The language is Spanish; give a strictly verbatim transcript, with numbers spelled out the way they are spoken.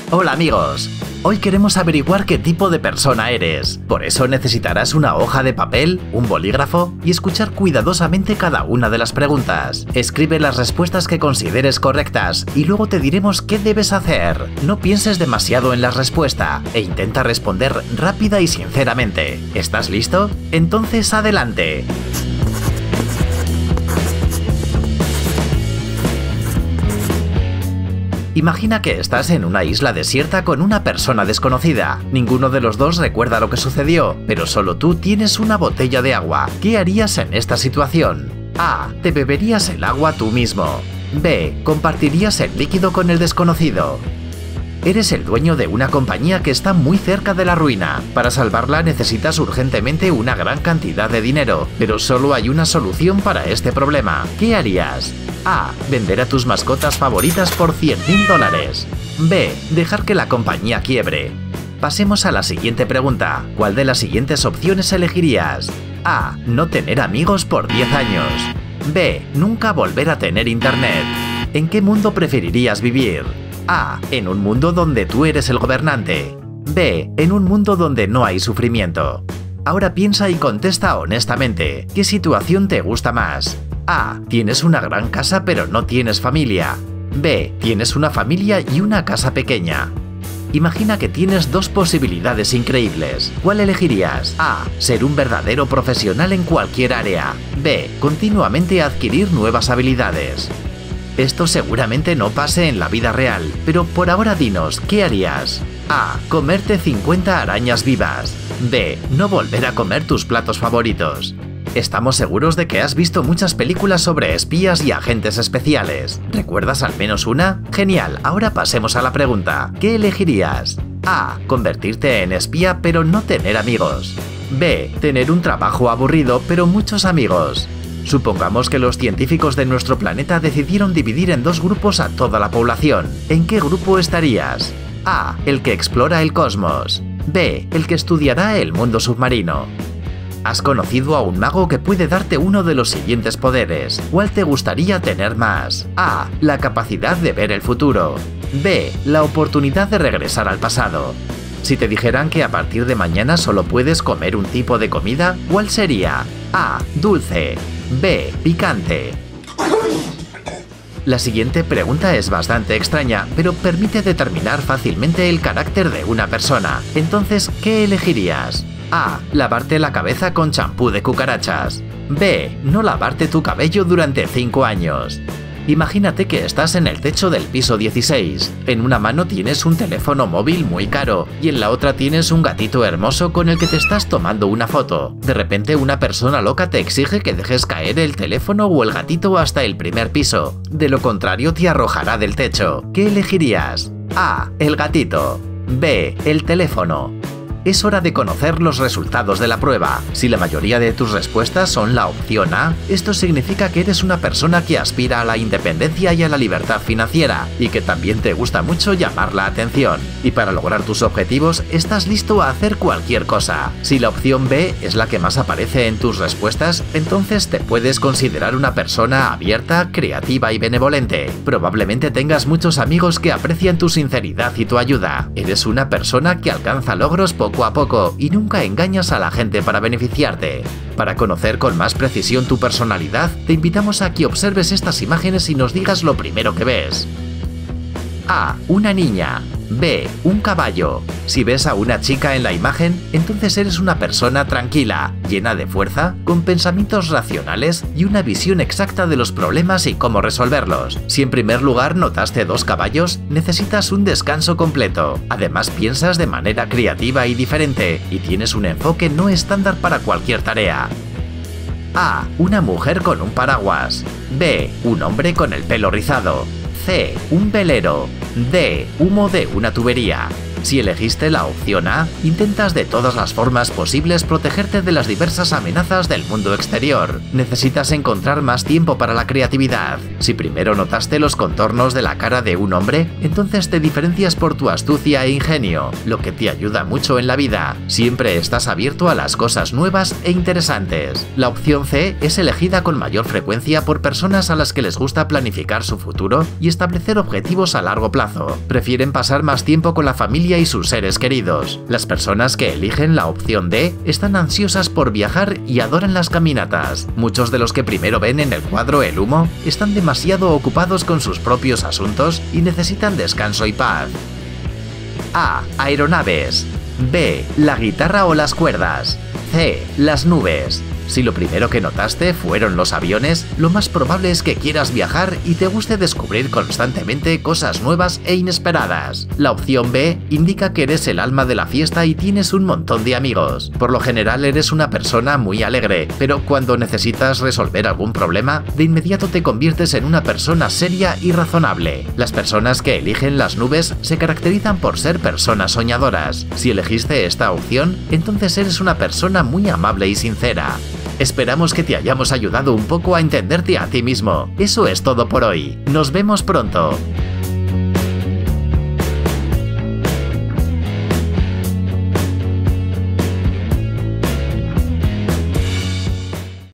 Hola amigos, hoy queremos averiguar qué tipo de persona eres. Por eso necesitarás una hoja de papel, un bolígrafo y escuchar cuidadosamente cada una de las preguntas. Escribe las respuestas que consideres correctas y luego te diremos qué debes hacer. No pienses demasiado en la respuesta e intenta responder rápida y sinceramente. ¿Estás listo? Entonces adelante. Imagina que estás en una isla desierta con una persona desconocida. Ninguno de los dos recuerda lo que sucedió, pero solo tú tienes una botella de agua. ¿Qué harías en esta situación? A. Te beberías el agua tú mismo. B. Compartirías el líquido con el desconocido. Eres el dueño de una compañía que está muy cerca de la ruina. Para salvarla necesitas urgentemente una gran cantidad de dinero, pero solo hay una solución para este problema. ¿Qué harías? A. Vender a tus mascotas favoritas por cien mil dólares. B. Dejar que la compañía quiebre. Pasemos a la siguiente pregunta. ¿Cuál de las siguientes opciones elegirías? A. No tener amigos por diez años. B. Nunca volver a tener internet. ¿En qué mundo preferirías vivir? A. En un mundo donde tú eres el gobernante. B. En un mundo donde no hay sufrimiento. Ahora piensa y contesta honestamente. ¿Qué situación te gusta más? A. Tienes una gran casa pero no tienes familia. B. Tienes una familia y una casa pequeña. Imagina que tienes dos posibilidades increíbles. ¿Cuál elegirías? A. Ser un verdadero profesional en cualquier área. B. Continuamente adquirir nuevas habilidades. Esto seguramente no pase en la vida real, pero por ahora dinos, ¿qué harías? A. Comerte cincuenta arañas vivas. B. No volver a comer tus platos favoritos. Estamos seguros de que has visto muchas películas sobre espías y agentes especiales. ¿Recuerdas al menos una? Genial, ahora pasemos a la pregunta. ¿Qué elegirías? A. Convertirte en espía pero no tener amigos. B. Tener un trabajo aburrido pero muchos amigos. Supongamos que los científicos de nuestro planeta decidieron dividir en dos grupos a toda la población. ¿En qué grupo estarías? A. El que explora el cosmos. B. El que estudiará el mundo submarino. Has conocido a un mago que puede darte uno de los siguientes poderes. ¿Cuál te gustaría tener más? A. La capacidad de ver el futuro. B. La oportunidad de regresar al pasado. Si te dijeran que a partir de mañana solo puedes comer un tipo de comida, ¿cuál sería? A. Dulce. B. Picante. La siguiente pregunta es bastante extraña, pero permite determinar fácilmente el carácter de una persona. Entonces, ¿qué elegirías? A. Lavarte la cabeza con champú de cucarachas. B. No lavarte tu cabello durante cinco años. Imagínate que estás en el techo del piso dieciséis. En una mano tienes un teléfono móvil muy caro y en la otra tienes un gatito hermoso con el que te estás tomando una foto. De repente una persona loca te exige que dejes caer el teléfono o el gatito hasta el primer piso. De lo contrario te arrojará del techo. ¿Qué elegirías? A. El gatito. B. El teléfono. Es hora de conocer los resultados de la prueba. Si la mayoría de tus respuestas son la opción A, esto significa que eres una persona que aspira a la independencia y a la libertad financiera, y que también te gusta mucho llamar la atención. Y para lograr tus objetivos, estás listo a hacer cualquier cosa. Si la opción B es la que más aparece en tus respuestas, entonces te puedes considerar una persona abierta, creativa y benevolente. Probablemente tengas muchos amigos que aprecian tu sinceridad y tu ayuda. Eres una persona que alcanza logros poco a poco y nunca engañas a la gente para beneficiarte. Para conocer con más precisión tu personalidad, te invitamos a que observes estas imágenes y nos digas lo primero que ves. A. Una niña. B. Un caballo. Si ves a una chica en la imagen, entonces eres una persona tranquila, llena de fuerza, con pensamientos racionales y una visión exacta de los problemas y cómo resolverlos. Si en primer lugar notaste dos caballos, necesitas un descanso completo. Además piensas de manera creativa y diferente, y tienes un enfoque no estándar para cualquier tarea. A. Una mujer con un paraguas. B. Un hombre con el pelo rizado. C. Un velero. D. Humo de una tubería. Si elegiste la opción A, intentas de todas las formas posibles protegerte de las diversas amenazas del mundo exterior. Necesitas encontrar más tiempo para la creatividad. Si primero notaste los contornos de la cara de un hombre, entonces te diferencias por tu astucia e ingenio, lo que te ayuda mucho en la vida. Siempre estás abierto a las cosas nuevas e interesantes. La opción C es elegida con mayor frecuencia por personas a las que les gusta planificar su futuro y establecer objetivos a largo plazo. Prefieren pasar más tiempo con la familia y sus seres queridos. Las personas que eligen la opción D están ansiosas por viajar y adoran las caminatas. Muchos de los que primero ven en el cuadro el humo están demasiado ocupados con sus propios asuntos y necesitan descanso y paz. A. Aeronaves. B. La guitarra o las cuerdas. C. Las nubes. Si lo primero que notaste fueron los aviones, lo más probable es que quieras viajar y te guste descubrir constantemente cosas nuevas e inesperadas. La opción B indica que eres el alma de la fiesta y tienes un montón de amigos. Por lo general eres una persona muy alegre, pero cuando necesitas resolver algún problema, de inmediato te conviertes en una persona seria y razonable. Las personas que eligen las nubes se caracterizan por ser personas soñadoras. Si elegiste esta opción, entonces eres una persona muy amable y sincera. Esperamos que te hayamos ayudado un poco a entenderte a ti mismo. Eso es todo por hoy. Nos vemos pronto.